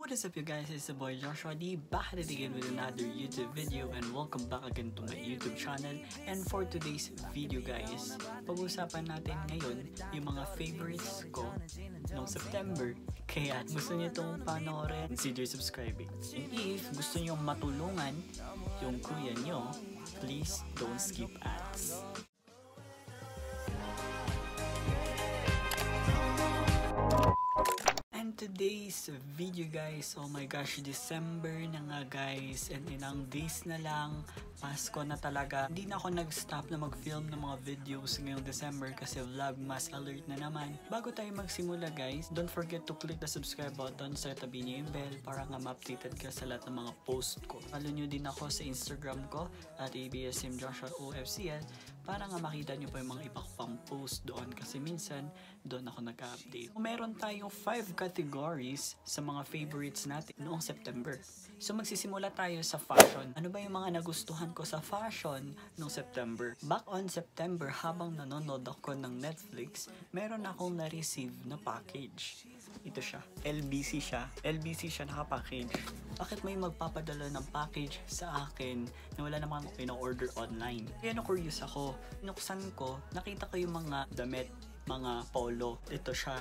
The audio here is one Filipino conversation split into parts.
What is up you guys, it's the boy Joshua D, back at it again with another YouTube video and welcome back again to my YouTube channel. And for today's video guys, pag-usapan natin ngayon yung mga favorites ko noong September. Kaya gusto niyo itong panoorin, consider subscribing. And if gusto niyo matulungan yung kuya niyo, please don't skip ads. Today's video guys, oh my gosh, December na nga guys, and ilang days na lang Pasko na talaga. Hindi na ako nag-stop na mag-film ng mga videos ngayong December kasi Vlogmas alert na naman. Bago tayo magsimula guys, don't forget to click the subscribe button sa tabi niyo yung bell para nga ma-updated ka sa lahat ng mga post ko. Follow nyo din ako sa Instagram ko at ABSMJoshuaOFCL para nga makita nyo pa yung mga iba ko pang post doon kasi minsan doon ako nag-update. Meron tayong 5 categories sa mga favorites natin noong September. So magsisimula tayo sa fashion. Ano ba yung mga nagustuhan ko sa fashion noong September? Back on September, habang nanonood ako ng Netflix, meron akong na-receive na package. Ito siya. LBC siya. LBC siya naka-package. Bakit may magpapadala ng package sa akin na wala naman ako pina-order online? Kaya na-curious ako. Nuksan ko, nakita ko yung mga damit, mga polo. Ito siya.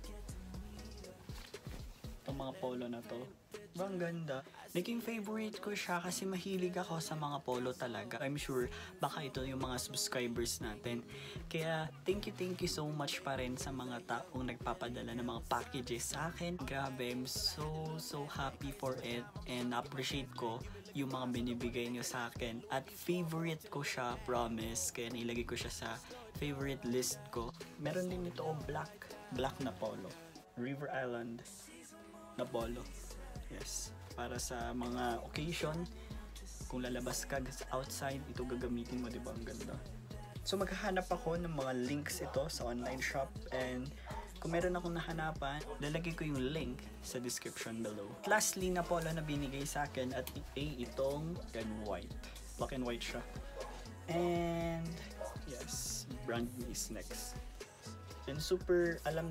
Itong mga polo na to. Ang ganda. Naging favorite ko siya kasi mahilig ako sa mga polo talaga. I'm sure baka ito yung mga subscribers natin. Kaya thank you so much pa rin sa mga taong nagpapadala ng mga packages sa akin. Grabe, I'm so happy for it and appreciate ko yung mga binibigay nyo sa akin. At favorite ko siya, promise. Kaya nilagay ko siya sa favorite list ko. Meron din ito black na polo. River Island na polo. Yes, para sa mga occasion, kung lalabas ka outside, ito gagamitin mo, diba? Ang ganda. So maghahanap ako ng mga links ito sa online shop and kung meron akong nahanapan, lalagay ko yung link sa description below. Lastly na polo na binigay sa akin at itong red white. Black and white siya. And yes, brand new is next. And super alam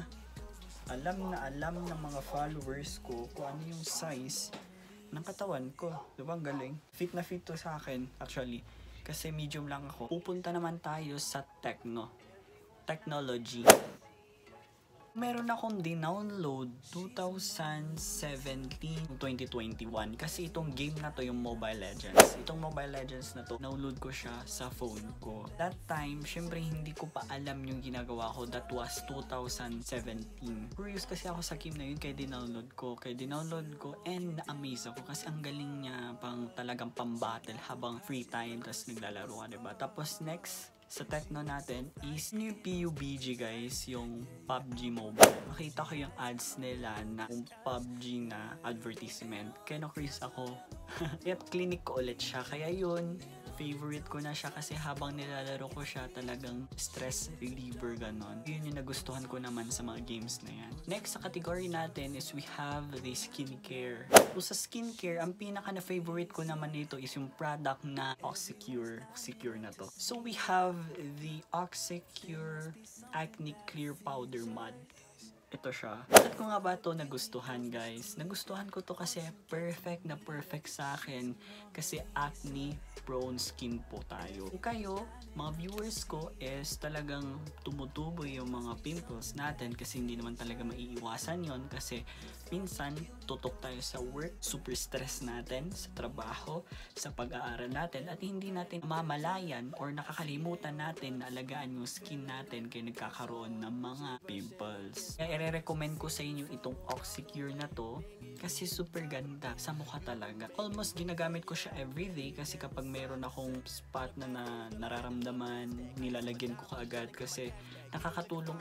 ng mga followers ko kung ano yung size ng katawan ko. Diba ang galing? Fit na fit to sa akin actually. Kasi medium lang ako. Pupunta naman tayo sa technology. Meron akong din-download 2017-2021 kasi itong game na to yung Mobile Legends. Itong Mobile Legends na to, download ko siya sa phone ko. That time, syempre hindi ko pa alam yung ginagawa ko. That was 2017. Curious kasi ako sa game na yun kaya din-download ko. And na-amaze ako kasi ang galing niya talagang pang-battle habang free time tapos naglalaro ka, diba? Tapos next, sa techno natin is yung PUBG guys, yung PUBG Mobile. Makita ko yung ads nila na yung PUBG na advertisement. Kaya na-curious ako. At clinic ko ulit siya. Kaya yun, favorite ko na siya kasi habang nilalaro ko siya talagang stress reliever ganon. Yun yung nagustuhan ko naman sa mga games na yan. Next sa category natin is we have the skincare. So sa skincare, ang pinaka na favorite ko naman nito is yung product na Oxycure. Oxycure na to. So we have the Oxycure Acne Clear Powder Mud. Ito siya. At ko nga ba ito nagustuhan guys? Nagustuhan ko to kasi perfect sa akin kasi acne prone skin po tayo. Kung kayo, mga viewers ko is talagang tumutubo yung mga pimples natin kasi hindi naman talaga maiiwasan yon kasi minsan tutok tayo sa work, super stress natin sa trabaho, sa pag-aaral natin at hindi natin mamalayan or nakakalimutan natin na alagaan yung skin natin kaya nagkakaroon ng mga pimples. Kaya i-recommend ko sa inyo itong Oxycure na to kasi super ganda sa mukha talaga. Almost ginagamit ko siya everyday kasi kapag meron akong spot na nararamdaman, nilalagyan ko kaagad kasi nakakatulong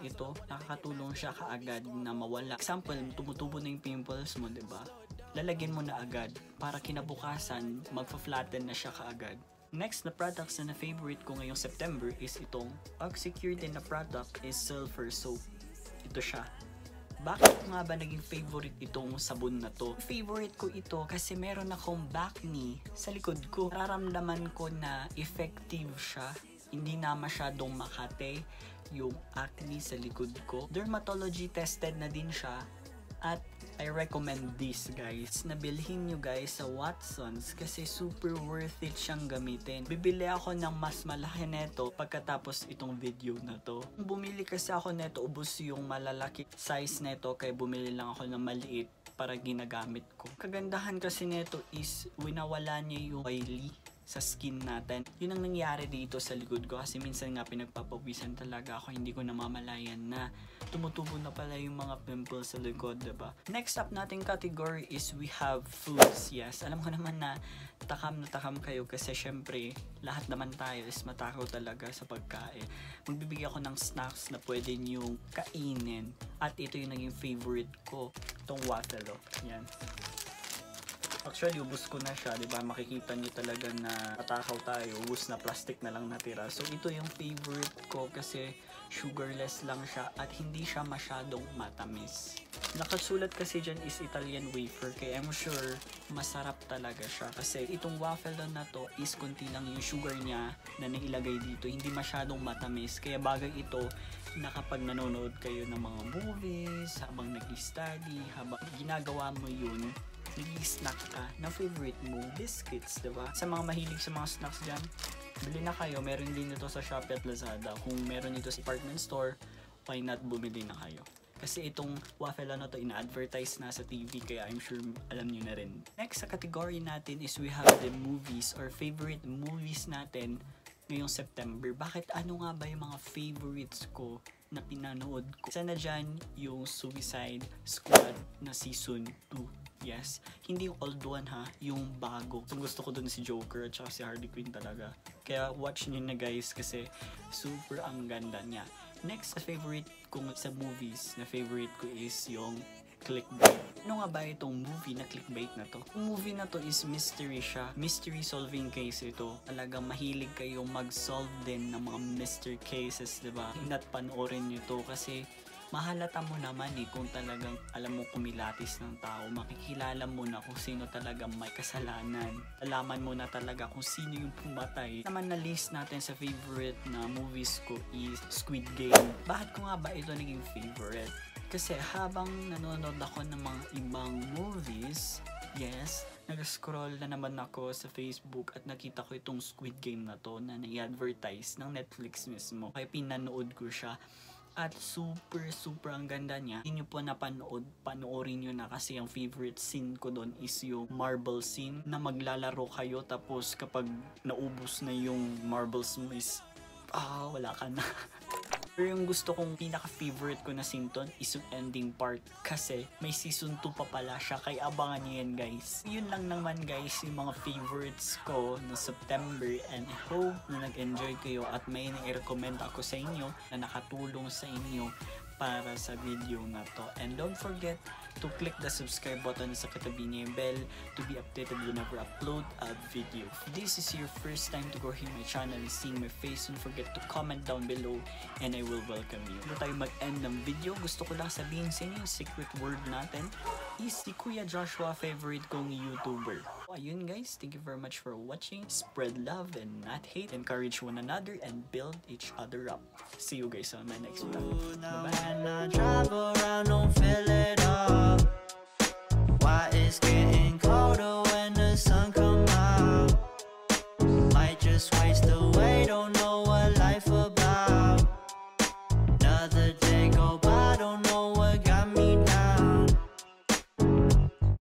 siya kaagad na mawala. Example, tumutubo na yung pimples mo, diba? Lalagyan mo na agad para kinabukasan, magfa-flatten na siya kaagad. Next na products na favorite ko ngayong September is itong Oxycure din na product is Sulfur Soap. Ito siya. Bakit ko nga ba naging favorite itong sabon na to? Favorite ko ito kasi meron akong acne sa likod ko. Nararamdaman ko na effective siya. Hindi na masyadong makate yung acne sa likod ko. Dermatology tested na din siya At I recommend this guys, na bilhin nyo guys sa Watsons kasi super worth it siyang gamitin. Bibili ako ng mas malaki neto pagkatapos itong video na to. Kung bumili kasi ako neto, ubos yung malalaki size neto, kaya bumili lang ako ng maliit para ginagamit ko. Kagandahan kasi neto is winawala niya yung oily sa skin natin. Yun ang nangyari dito sa likod ko kasi minsan nga pinagpapawisan talaga ako, hindi ko namamalayan na tumutubo na pala yung mga pimples sa likod, diba? Next up nating category is we have foods. Yes, alam ko naman na takam kayo kasi syempre lahat naman tayo is matakaw talaga sa pagkain. Magbibigay ako ng snacks na pwede nyong kainin at ito yung naging favorite ko, itong waffle. Yan. Actually, ubus ko na siya, diba? Makikita nyo talaga na atakaw tayo, ubus na, plastic na lang natira. So, ito yung favorite ko kasi sugarless lang siya at hindi siya masyadong matamis. Nakasulat kasi dyan is Italian wafer, kaya I'm sure masarap talaga siya. Kasi itong waffle na to is konti lang yung sugar niya na nailagay dito, hindi masyadong matamis. Kaya bagay ito na kapag nanonood kayo ng mga movies, habang nag-study, habang ginagawa mo yun, nag-snack ka na favorite mo, biscuits, diba? Sa mga mahilig sa mga snacks dyan, bili na kayo. Meron din ito sa Shopee at Lazada. Kung meron ito sa department store, why not bumili na kayo? Kasi itong waffle na to ina-advertise na sa TV, kaya I'm sure alam nyo na rin. Next sa category natin is we have the movies or favorite movies natin ngayong September. Bakit ano nga ba yung mga favorites ko na pinanood ko? Isa na dyan yung Suicide Squad na season 2. Yes, hindi yung old one ha, yung bago. So, gusto ko dun si Joker at saka si Harley Quinn talaga. Kaya watch nyo na guys kasi super ang ganda niya. Next, favorite ko sa movies na favorite ko is yung Clickbait. Ano nga ba itong movie na Clickbait na to? Yung movie na to is mystery siya. Mystery solving case ito. Talagang mahilig kayong mag-solve din ng mga mystery cases, diba? Not panoorin nyo to kasi mahalata mo naman kung talagang alam mo kumilatis ng tao. Makikilala mo na kung sino talagang may kasalanan. Alaman mo na talaga kung sino yung pumatay. Naman na list natin sa favorite na movies ko is Squid Game. Bakit ko nga ba ito naging favorite? Kasi habang nanonood ako ng mga ibang movies, yes, nag-scroll na naman ako sa Facebook at nakita ko itong Squid Game na to na nai-advertise ng Netflix mismo. Kaya pinanood ko siya. At super ang ganda niya. Hindi nyo po napanood, panoorin nyo na kasi ang favorite scene ko doon is yung marble scene na maglalaro kayo tapos kapag naubos na yung marbles mo is wala ka na. Pero yung gusto kong pinaka-favorite ko na scene doon is yung ending part kasi may season 2 pa pala siya, kaya abangan nyo yan guys. Yun lang naman guys yung mga favorites ko no September, and I hope na nag-enjoy kayo at may nai-recommend ako sa inyo na nakatulong sa inyo para sa video na to. And don't forget to click the subscribe button sa katabi niya yung bell to be updated whenever I upload a video. If this is your first time to go here my channel and seeing my face, don't forget to comment down below and I will welcome you. Bago tayo mag-end ng video, gusto ko lang sabihin sa inyo yung secret word natin is si Kuya Joshua, favorite kong YouTuber. So, ayun guys, thank you very much for watching. Spread love and not hate. Encourage one another and build each other up. See you guys on my next vlog. Bye-bye.